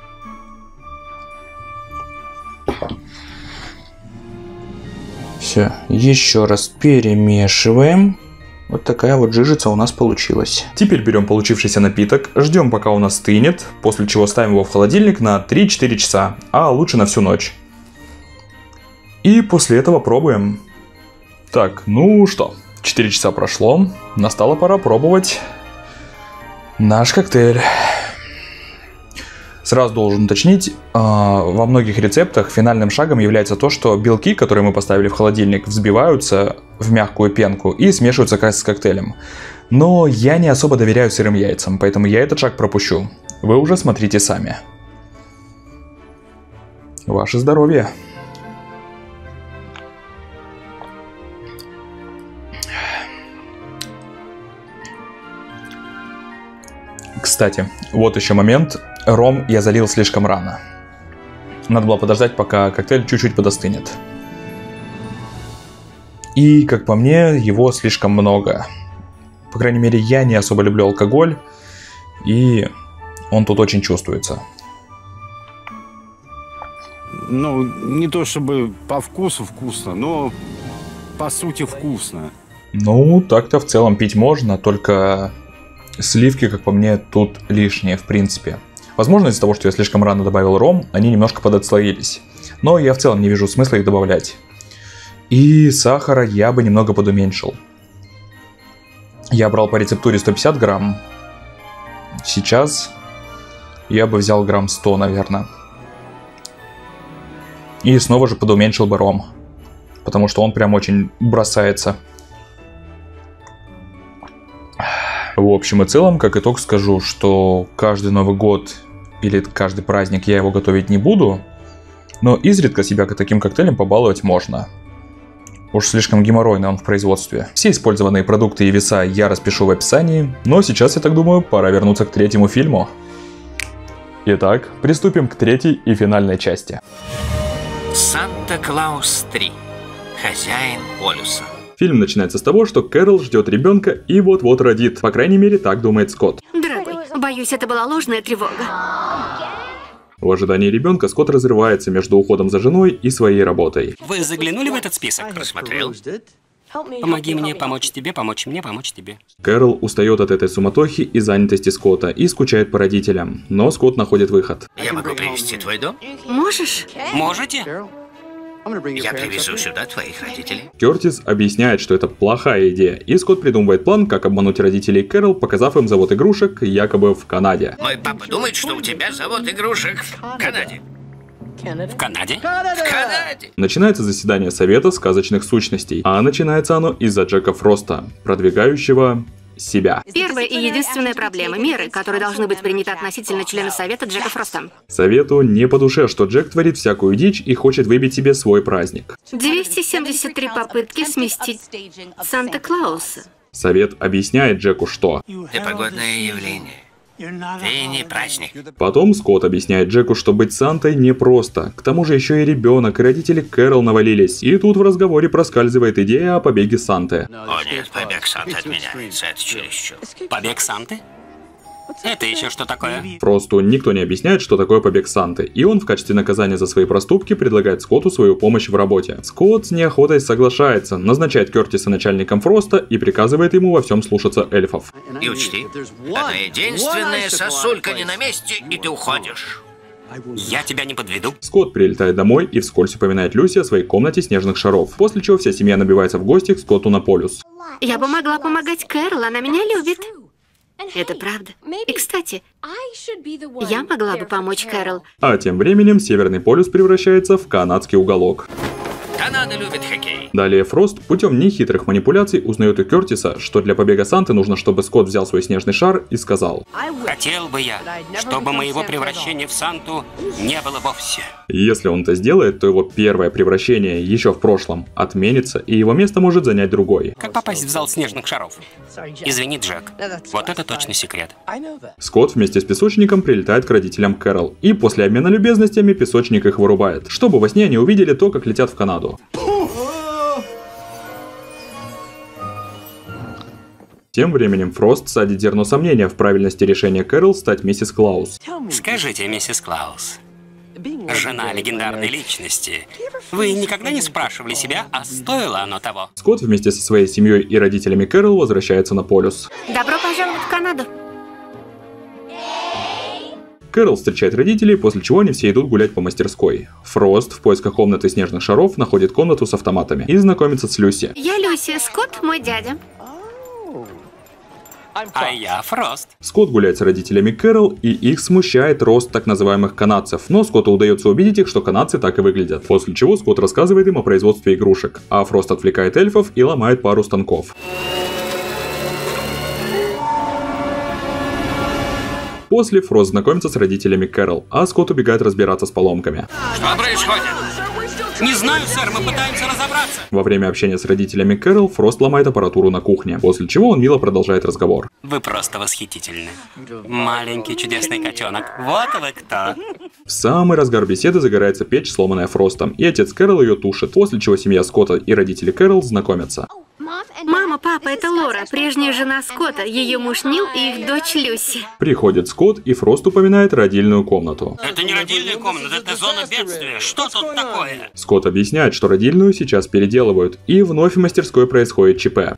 [SPEAKER 1] Все, еще раз перемешиваем. Вот такая вот жижица у нас получилась. Теперь берем получившийся напиток, ждем, пока он остынет, после чего ставим его в холодильник на 3-4 часа, а лучше на всю ночь. И после этого пробуем. Так, ну что, 4 часа прошло, настала пора пробовать наш коктейль. Сразу должен уточнить, во многих рецептах финальным шагом является то, что белки, которые мы поставили в холодильник, взбиваются в мягкую пенку и смешиваются с коктейлем. Но я не особо доверяю сырым яйцам, поэтому я этот шаг пропущу. Вы уже смотрите сами. Ваше здоровье. Кстати, вот еще момент. Ром я залил слишком рано. Надо было подождать, пока коктейль чуть-чуть подостынет. И, как по мне, его слишком много. По крайней мере, я не особо люблю алкоголь. И он тут очень чувствуется.
[SPEAKER 11] Ну, не то чтобы по вкусу вкусно, но по сути вкусно.
[SPEAKER 1] Ну, так-то в целом пить можно, только сливки, как по мне, тут лишние, в принципе. Возможно, из-за того, что я слишком рано добавил ром, они немножко подотслоились. Но я в целом не вижу смысла их добавлять. И сахара я бы немного подуменьшил. Я брал по рецептуре 150 грамм. Сейчас я бы взял грамм 100, наверное. И снова же подуменьшил бы ром. Потому что он прям очень бросается. В общем и целом, как итог скажу, что каждый Новый год или каждый праздник я его готовить не буду, но изредка себя таким коктейлем побаловать можно. Уж слишком геморройный он в производстве. Все использованные продукты и веса я распишу в описании, но сейчас, я так думаю, пора вернуться к третьему фильму. Итак, приступим к третьей и финальной части.
[SPEAKER 12] Санта-Клаус 3. Хозяин полюса.
[SPEAKER 1] Фильм начинается с того, что Кэрол ждет ребенка и вот-вот родит. По крайней мере, так думает Скотт.
[SPEAKER 13] Дорогой, боюсь, это была ложная тревога.
[SPEAKER 1] В ожидании ребенка Скотт разрывается между уходом за женой и своей работой.
[SPEAKER 14] Вы заглянули в этот список?
[SPEAKER 12] Просмотрел.
[SPEAKER 14] Помоги мне помочь тебе, помочь мне помочь тебе.
[SPEAKER 1] Кэрол устает от этой суматохи и занятости Скотта и скучает по родителям, но Скотт находит выход.
[SPEAKER 12] Я могу привезти твой дом?
[SPEAKER 13] Можешь?
[SPEAKER 14] Можете?
[SPEAKER 12] Я привезу сюда твоих родителей.
[SPEAKER 1] Кертис объясняет, что это плохая идея, и Скотт придумывает план, как обмануть родителей Кэрол, показав им завод игрушек, якобы в Канаде.
[SPEAKER 12] Мой папа думает, что у тебя завод игрушек в Канаде.
[SPEAKER 14] В Канаде?
[SPEAKER 12] В Канаде!
[SPEAKER 1] Начинается заседание Совета сказочных сущностей, а начинается оно из-за Джека Фроста, продвигающего себя.
[SPEAKER 13] Первая и единственная проблема – меры, которые должны быть приняты относительно члена Совета Джека Фроста.
[SPEAKER 1] Совету не по душе, что Джек творит всякую дичь и хочет выбить себе свой праздник.
[SPEAKER 13] 273 попытки сместить Санта-Клауса.
[SPEAKER 1] Совет объясняет Джеку, что
[SPEAKER 12] Ты погодное явление. Ты не праздник.
[SPEAKER 1] Потом Скотт объясняет Джеку, что быть Сантой непросто. К тому же еще и ребенок, и родители Кэрол навалились. И тут в разговоре проскальзывает идея о побеге Санты.
[SPEAKER 12] О нет, побег Санты отменяется, это чересчур.
[SPEAKER 14] Побег Санты? Это еще что такое?
[SPEAKER 1] Просто никто не объясняет, что такое побег Санты, и он в качестве наказания за свои проступки предлагает Скотту свою помощь в работе. Скотт с неохотой соглашается, назначает Кертиса начальником Фроста и приказывает ему во всем слушаться эльфов.
[SPEAKER 12] И учти, одна единственная сосулька не на месте, и ты уходишь.
[SPEAKER 14] Я тебя не подведу.
[SPEAKER 1] Скотт прилетает домой и вскользь упоминает Люси о своей комнате снежных шаров, после чего вся семья набивается в гости к Скотту на полюс.
[SPEAKER 13] Я бы могла помогать Кэрол, она меня любит. Это правда. И, кстати, я могла бы помочь Кэрол.
[SPEAKER 1] А тем временем Северный полюс превращается в канадский уголок.
[SPEAKER 12] Канада любит хоккей.
[SPEAKER 1] Далее Фрост путем нехитрых манипуляций узнает у Кертиса, что для побега Санты нужно, чтобы Скотт взял свой снежный шар и сказал:
[SPEAKER 14] Хотел бы я, чтобы моего превращения в Санту не было вовсе.
[SPEAKER 1] Если он это сделает, то его первое превращение еще в прошлом отменится, и его место может занять другой.
[SPEAKER 14] Как попасть в зал снежных шаров? Извини, Джек. Вот это точно секрет.
[SPEAKER 1] Скотт вместе с песочником прилетает к родителям Кэрол, и после обмена любезностями песочник их вырубает, чтобы во сне они увидели то, как летят в Канаду. Тем временем Фрост садит зерно сомнения в правильности решения Кэрол стать миссис Клаус.
[SPEAKER 14] Скажите, миссис Клаус, жена легендарной личности, вы никогда не спрашивали себя, а стоило оно того?
[SPEAKER 1] Скотт вместе со своей семьей и родителями Кэрол возвращается на полюс.
[SPEAKER 13] Добро пожаловать в Канаду.
[SPEAKER 1] Кэрол встречает родителей, после чего они все идут гулять по мастерской. Фрост в поисках комнаты снежных шаров находит комнату с автоматами и знакомится с Люси.
[SPEAKER 13] Я Люси, Скотт мой дядя.
[SPEAKER 14] А я Фрост.
[SPEAKER 1] Скотт гуляет с родителями Кэрол, и их смущает рост так называемых канадцев, но Скотту удается убедить их, что канадцы так и выглядят. После чего Скотт рассказывает им о производстве игрушек, а Фрост отвлекает эльфов и ломает пару станков. После Фрост знакомится с родителями Кэрол, а Скотт убегает разбираться с поломками.
[SPEAKER 12] Что происходит?
[SPEAKER 14] Не знаю, сэр, мы пытаемся разобраться.
[SPEAKER 1] Во время общения с родителями Кэрол Фрост ломает аппаратуру на кухне, после чего он мило продолжает разговор.
[SPEAKER 14] Вы просто восхитительны. Маленький чудесный котенок. Вот вы кто.
[SPEAKER 1] В самый разгар беседы загорается печь, сломанная Фростом, и отец Кэрол ее тушит, после чего семья Скотта и родители Кэрол знакомятся.
[SPEAKER 13] Мама, папа, это Лора, прежняя жена Скотта, ее муж Нил и их дочь Люси.
[SPEAKER 1] Приходит Скотт, и Фрост упоминает родильную комнату.
[SPEAKER 14] Это не родильная комната, это зона бедствия. Что тут такое?
[SPEAKER 1] Скотт объясняет, что родильную сейчас переделывают, и вновь в мастерской происходит ЧП.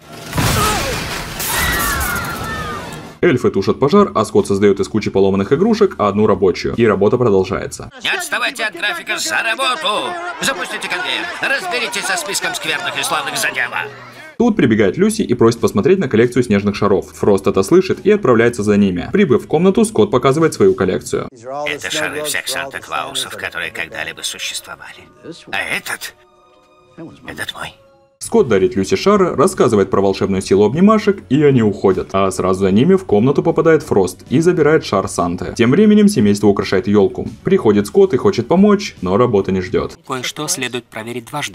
[SPEAKER 1] Эльфы тушат пожар, а Скотт создает из кучи поломанных игрушек одну рабочую, и работа продолжается.
[SPEAKER 12] Не отставайте от графика, за работу! Запустите конвейер, разберитесь со списком скверных и славных за дело.
[SPEAKER 1] Тут прибегает Люси и просит посмотреть на коллекцию снежных шаров. Фрост это слышит и отправляется за ними. Прибыв в комнату, Скотт показывает свою коллекцию.
[SPEAKER 12] Это шары всех Санта-Клаусов, которые когда-либо существовали. А этот мой.
[SPEAKER 1] Скотт дарит Люси шары, рассказывает про волшебную силу обнимашек, и они уходят. А сразу за ними в комнату попадает Фрост и забирает шар Санты. Тем временем семейство украшает елку. Приходит Скотт и хочет помочь, но работа не ждет.
[SPEAKER 14] Кое-что следует проверить дважды.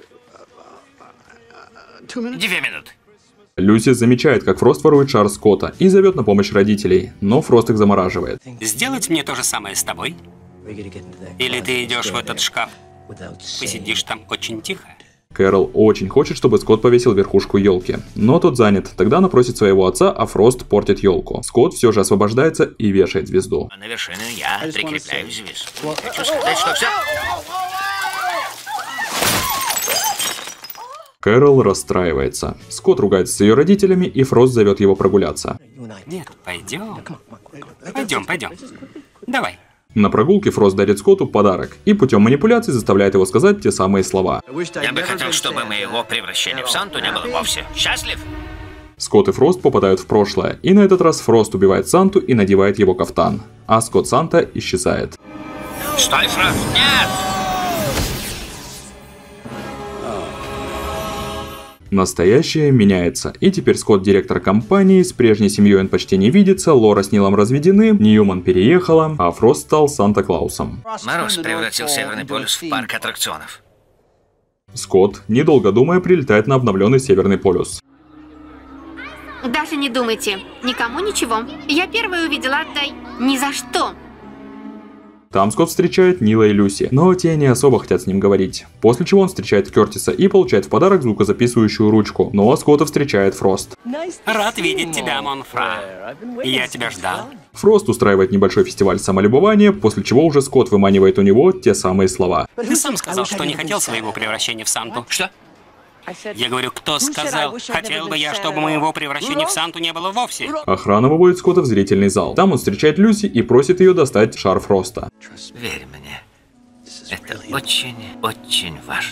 [SPEAKER 12] 2 минуты.
[SPEAKER 1] Люси замечает, как Фрост ворует шар Скотта и зовет на помощь родителей, но Фрост их замораживает.
[SPEAKER 14] Сделать мне то же самое с тобой? Или ты идешь в этот шкаф, посидишь там очень тихо?
[SPEAKER 1] Кэрол очень хочет, чтобы Скотт повесил верхушку елки, но тот занят. Тогда она просит своего отца, а Фрост портит елку. Скотт все же освобождается и вешает звезду.
[SPEAKER 12] На вершину я прикрепляю звезду. Хочу сказать, что все...
[SPEAKER 1] Кэрол расстраивается. Скотт ругается с ее родителями, и Фрост зовет его прогуляться.
[SPEAKER 14] Нет, пойдем. Пойдем. Давай.
[SPEAKER 1] На прогулке Фрост дарит Скотту подарок и путем манипуляций заставляет его сказать те самые слова.
[SPEAKER 12] Я бы хотел, чтобы моего превращения в Санту не было вовсе. Счастлив?
[SPEAKER 1] Скотт и Фрост попадают в прошлое, и на этот раз Фрост убивает Санту и надевает его кафтан, а Скотт Санта исчезает.
[SPEAKER 12] Стой, Фрост! Нет!
[SPEAKER 1] Настоящее меняется, и теперь Скотт директор компании, с прежней семьей он почти не видится, Лора с Нилом разведены, Ньюман переехала, а Фрост стал Санта-Клаусом.
[SPEAKER 12] Мороз превратил Северный полюс в парк аттракционов.
[SPEAKER 1] Скотт, недолго думая, прилетает на обновленный Северный полюс.
[SPEAKER 13] Даже не думайте, никому ничего. Я первая увидела, отдай. Ни за что.
[SPEAKER 1] Там Скотт встречает Нила и Люси, но те не особо хотят с ним говорить. После чего он встречает Кертиса и получает в подарок звукозаписывающую ручку, но Скотта встречает Фрост.
[SPEAKER 14] Рад видеть тебя, Монфра. Я тебя ждал.
[SPEAKER 1] Фрост устраивает небольшой фестиваль самолюбования, после чего уже Скотт выманивает у него те самые слова.
[SPEAKER 14] Ты сам сказал, что не хотел своего превращения в Санту.
[SPEAKER 12] Что?
[SPEAKER 14] Я говорю, кто сказал? Хотел бы я, чтобы моего превращения в Санту не было вовсе.
[SPEAKER 1] Охрана выводит Скотта в зрительный зал. Там он встречает Люси и просит ее достать шар Фроста.
[SPEAKER 12] Верь мне, это очень важно.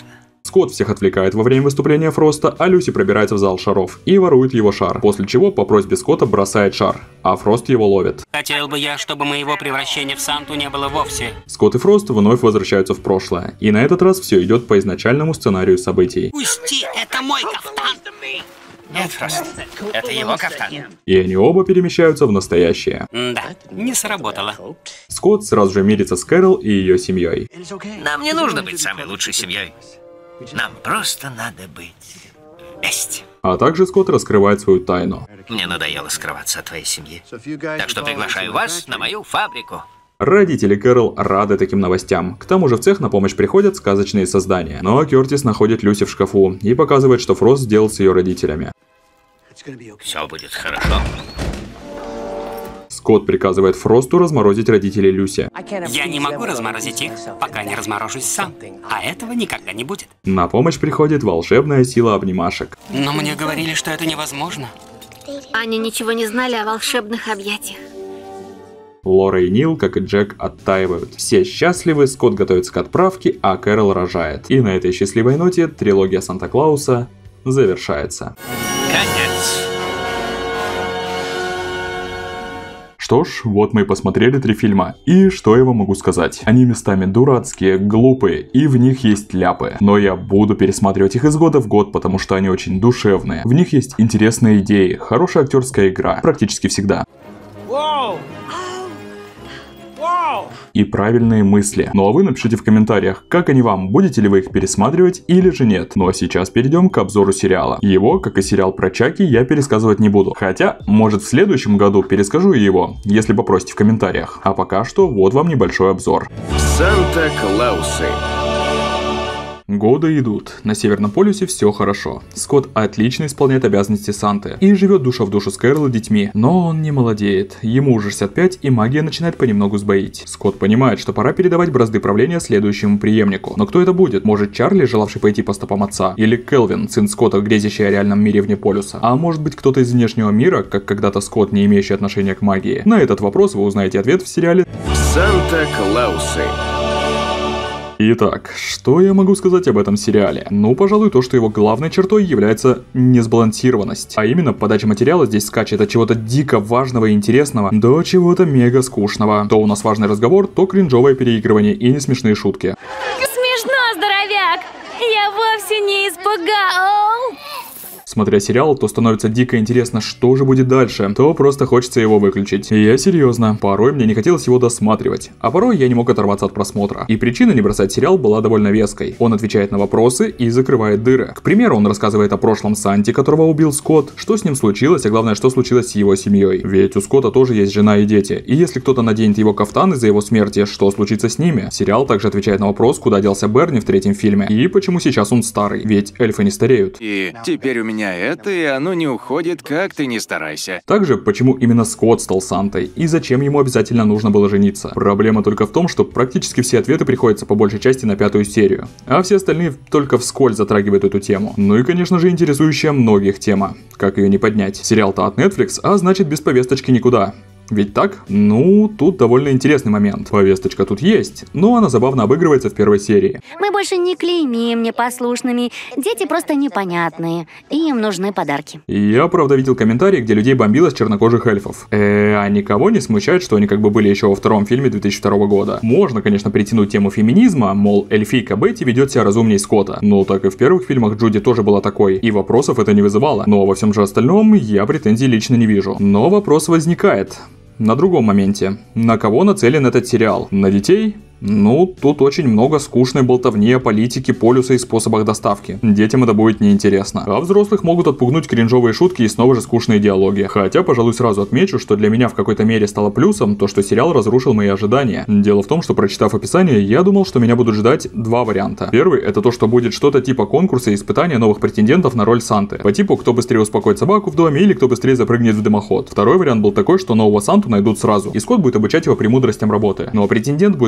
[SPEAKER 1] Скотт всех отвлекает во время выступления Фроста, а Люси пробирается в зал шаров и ворует его шар, после чего по просьбе Скотта бросает шар, а Фрост его ловит.
[SPEAKER 14] Хотел бы я, чтобы моего превращения в Санту не было вовсе.
[SPEAKER 1] Скотт и Фрост вновь возвращаются в прошлое, и на этот раз все идет по изначальному сценарию событий.
[SPEAKER 14] Пусти, это мой кафтан! Нет, Фрост, это его кафтан.
[SPEAKER 1] И они оба перемещаются в настоящее.
[SPEAKER 14] Да, не сработало.
[SPEAKER 1] Скотт сразу же мирится с Кэрол и ее семьей.
[SPEAKER 12] Нам не нужно быть самой лучшей семьей. Нам просто надо быть вместе.
[SPEAKER 1] А также Скотт раскрывает свою тайну.
[SPEAKER 12] Мне надоело скрываться от твоей семьи. Так что приглашаю вас на мою фабрику.
[SPEAKER 1] Родители Кэрол рады таким новостям. К тому же в цех на помощь приходят сказочные создания. Но Кёртис находит Люси в шкафу и показывает, что Фрост сделал с ее родителями.
[SPEAKER 12] Все будет хорошо.
[SPEAKER 1] Скотт приказывает Фросту разморозить родителей Люси.
[SPEAKER 14] Я не могу разморозить их, пока не разморожусь сам. А этого никогда не будет.
[SPEAKER 1] На помощь приходит волшебная сила обнимашек.
[SPEAKER 14] Но мне говорили, что это невозможно.
[SPEAKER 13] Они ничего не знали о волшебных объятиях.
[SPEAKER 1] Лора и Нил, как и Джек, оттаивают. Все счастливы, Скотт готовится к отправке, а Кэрол рожает. И на этой счастливой ноте трилогия Санта-Клауса завершается.
[SPEAKER 12] Конец.
[SPEAKER 1] Что ж, вот мы и посмотрели 3 фильма. И что я вам могу сказать? Они местами дурацкие, глупые, и в них есть ляпы. Но я буду пересматривать их из года в год, потому что они очень душевные. В них есть интересные идеи, хорошая актерская игра, практически всегда. И правильные мысли. Ну а вы напишите в комментариях, как они вам, будете ли вы их пересматривать или же нет. Ну а сейчас перейдем к обзору сериала. Его, как и сериал про Чаки, я пересказывать не буду. Хотя, может в следующем году перескажу его, если попросите в комментариях. А пока что, вот вам небольшой обзор.
[SPEAKER 10] Санта-Клаусы.
[SPEAKER 1] Годы идут. На Северном полюсе все хорошо. Скотт отлично исполняет обязанности Санты и живет душа в душу с Кэрол и детьми. Но он не молодеет. Ему уже 65, и магия начинает понемногу сбоить. Скотт понимает, что пора передавать бразды правления следующему преемнику. Но кто это будет? Может, Чарли, желавший пойти по стопам отца? Или Келвин, сын Скотта, грезящий о реальном мире вне полюса? А может быть, кто-то из внешнего мира, как когда-то Скотт, не имеющий отношения к магии? На этот вопрос вы узнаете ответ в сериале
[SPEAKER 10] Санта-Клаусы.
[SPEAKER 1] Итак, что я могу сказать об этом сериале? Ну, пожалуй, то, что его главной чертой является несбалансированность. А именно, подача материала здесь скачет от чего-то дико важного и интересного до чего-то мега скучного. То у нас важный разговор, то кринжовое переигрывание и несмешные шутки.
[SPEAKER 15] Смешно, здоровяк! Я вовсе не испугал!
[SPEAKER 1] Смотря сериал, то становится дико интересно, что же будет дальше, то просто хочется его выключить. Я серьезно, порой мне не хотелось его досматривать, а порой я не мог оторваться от просмотра. И причина не бросать сериал была довольно веской. Он отвечает на вопросы и закрывает дыры. К примеру, он рассказывает о прошлом Санте, которого убил Скотт, что с ним случилось, а главное, что случилось с его семьей. Ведь у Скотта тоже есть жена и дети, и если кто-то наденет его кафтан из-за его смерти, что случится с ними? Сериал также отвечает на вопрос, куда делся Берни в 3-м фильме, и почему сейчас он старый, ведь эльфы не стареют.
[SPEAKER 16] И теперь у меня это, и оно не уходит, как ты не старайся.
[SPEAKER 1] Также, почему именно Скотт стал Сантой, и зачем ему обязательно нужно было жениться. Проблема только в том, что практически все ответы приходятся по большей части на 5-ю серию, а все остальные только вскользь затрагивают эту тему. Ну и, конечно же, интересующая многих тема. Как ее не поднять? Сериал-то от Netflix, а значит без повесточки никуда. Ведь так? Ну, тут довольно интересный момент. Повесточка тут есть, но она забавно обыгрывается в 1-й серии.
[SPEAKER 15] Мы больше не клеймим непослушными. Дети просто непонятные. И им нужны подарки.
[SPEAKER 1] Я, правда, видел комментарии, где людей бомбило с чернокожих эльфов. А никого не смущает, что они как бы были еще во 2-м фильме 2002 года. Можно, конечно, притянуть тему феминизма, мол, эльфийка Бетти ведет себя разумнее Скотта. Но так и в первых фильмах Джуди тоже была такой, и вопросов это не вызывало. Но во всем же остальном я претензий лично не вижу. Но вопрос возникает. На другом моменте. На кого нацелен этот сериал? На детей? Ну, тут очень много скучной болтовни о политике, полюса и способах доставки. Детям это будет неинтересно. А взрослых могут отпугнуть кринжовые шутки и снова же скучные диалоги. Хотя, пожалуй, сразу отмечу, что для меня в какой-то мере стало плюсом то, что сериал разрушил мои ожидания. Дело в том, что, прочитав описание, я думал, что меня будут ждать 2 варианта. Первый — это то, что будет что-то типа конкурса и испытания новых претендентов на роль Санты. По типу, кто быстрее успокоит собаку в доме или кто быстрее запрыгнет в дымоход. Второй вариант был такой, что нового Санту найдут сразу, и Скотт будет обучать его премудростям работы. Ну а претендент будет попадать в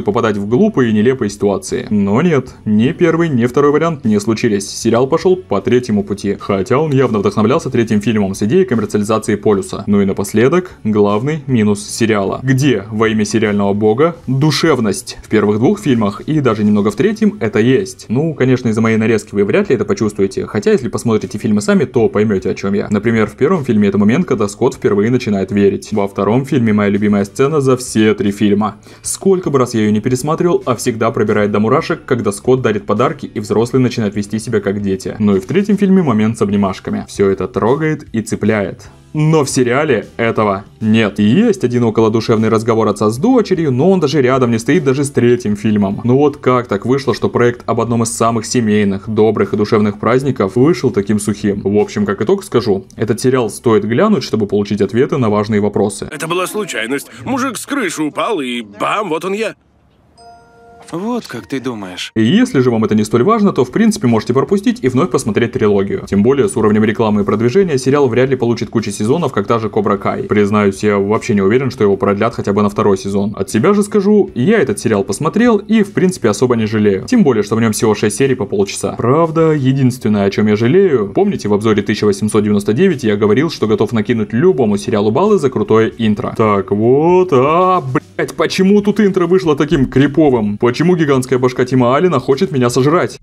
[SPEAKER 1] в глупые и нелепые ситуации. Но нет, ни первый, ни второй вариант не случились. Сериал пошел по третьему пути, хотя он явно вдохновлялся третьим фильмом с идеей коммерциализации полюса. Ну и напоследок, главный минус сериала. Где во имя сериального бога душевность? В первых двух фильмах и даже немного в третьем это есть. Ну, конечно, из-за моей нарезки вы вряд ли это почувствуете, хотя если посмотрите фильмы сами, то поймете, о чем я. Например, в первом фильме это момент, когда Скотт впервые начинает верить. Во втором фильме моя любимая сцена за все 3 фильма. Сколько бы раз я ее не пересматривал, а всегда пробирает до мурашек, когда Скотт дарит подарки и взрослые начинают вести себя как дети. Ну и в третьем фильме момент с обнимашками. Все это трогает и цепляет. Но в сериале этого нет. Есть один околодушевный разговор отца с дочерью, но он даже рядом не стоит даже с третьим фильмом. Ну вот как так вышло, что проект об одном из самых семейных, добрых и душевных праздников вышел таким сухим? В общем, как итог скажу, этот сериал стоит глянуть, чтобы получить ответы на важные вопросы.
[SPEAKER 17] Это была случайность. Мужик с крыши упал и бам, вот он я.
[SPEAKER 16] Вот как ты думаешь.
[SPEAKER 1] И если же вам это не столь важно, то в принципе можете пропустить и вновь посмотреть трилогию. Тем более с уровнем рекламы и продвижения сериал вряд ли получит кучу сезонов, как та же Кобра Кай. Признаюсь, я вообще не уверен, что его продлят хотя бы на 2-й сезон. От себя же скажу, я этот сериал посмотрел и в принципе особо не жалею. Тем более, что в нем всего 6 серий по полчаса. Правда, единственное, о чем я жалею, помните, в обзоре 1899 я говорил, что готов накинуть любому сериалу баллы за крутое интро. Так вот, блять, почему тут интро вышло таким криповым? Почему гигантская башка Тима Аллена хочет меня сожрать?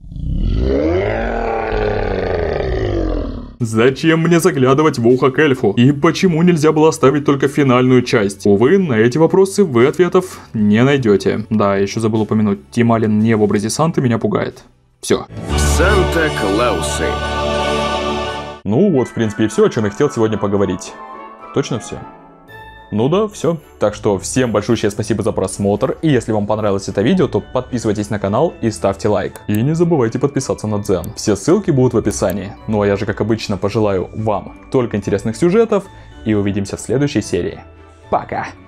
[SPEAKER 1] Зачем мне заглядывать в ухо к эльфу? И почему нельзя было оставить только финальную часть? Увы, на эти вопросы вы ответов не найдете. Да, еще забыл упомянуть, Тим Аллен не в образе Санты меня пугает. Все.
[SPEAKER 17] Санта-Клаусы.
[SPEAKER 1] Ну вот, в принципе, и все, о чем я хотел сегодня поговорить. Точно все? Ну да, все. Так что всем большое спасибо за просмотр, и если вам понравилось это видео, то подписывайтесь на канал и ставьте лайк. И не забывайте подписаться на Дзен. Все ссылки будут в описании. Ну а я же, как обычно, пожелаю вам только интересных сюжетов, и увидимся в следующей серии. Пока!